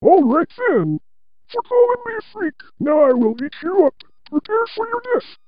All right then. For calling me a freak, now I will eat you up. Prepare for your death.